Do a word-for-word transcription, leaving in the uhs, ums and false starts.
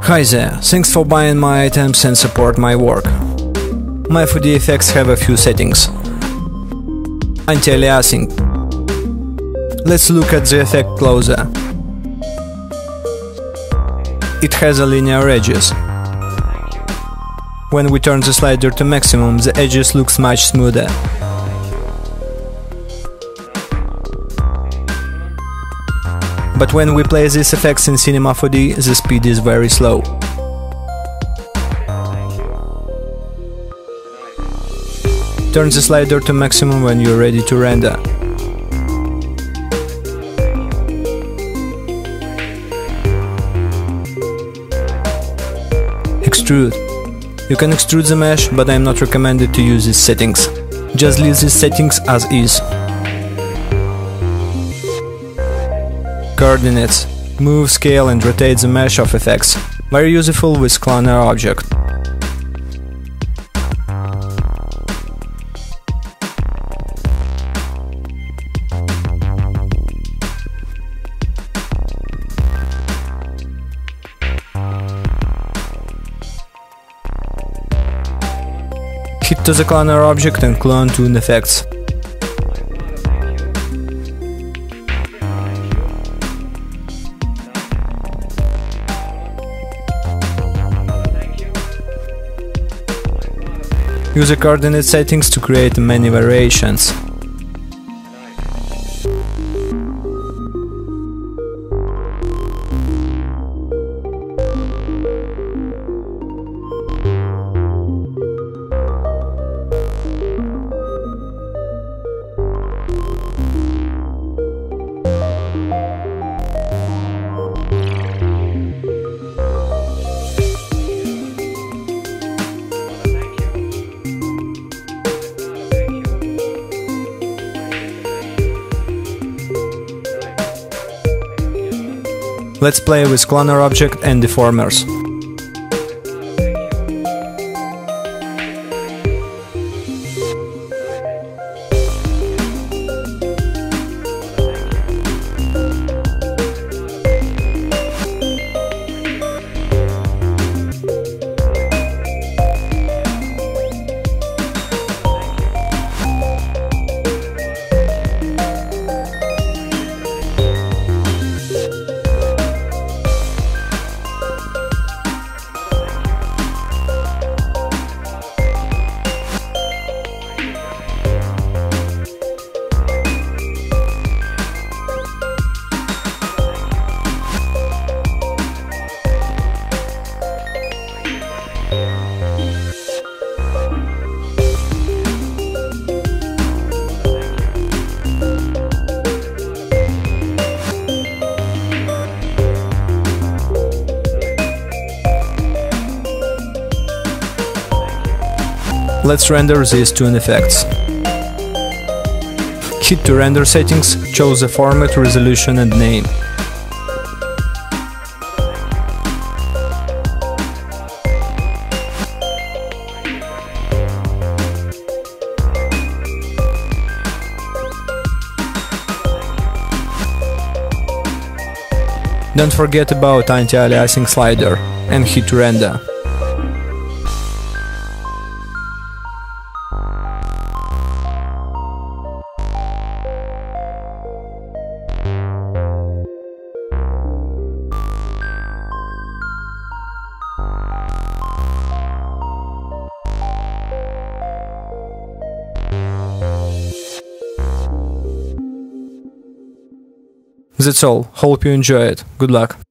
Hi there, thanks for buying my items and support my work. My four D effects have a few settings. Anti-aliasing. Let's look at the effect closer. It has a linear edges. When we turn the slider to maximum, the edges looks much smoother. But when we play these effects in Cinema four D, the speed is very slow. Turn the slider to maximum when you're ready to render. Extrude. You can extrude the mesh, but I'm not recommended to use these settings. Just leave these settings as is. Coordinates. Move, scale and rotate the mesh of effects. Very useful with cloner object. Hit to the cloner object and clone tune effects. Use the coordinate settings to create many variations. Let's play with cloner object and deformers. Let's render these tune effects. Hit to render settings, choose the format, resolution and name. Don't forget about anti-aliasing slider and hit render. That's all. Hope you enjoy it. Good luck.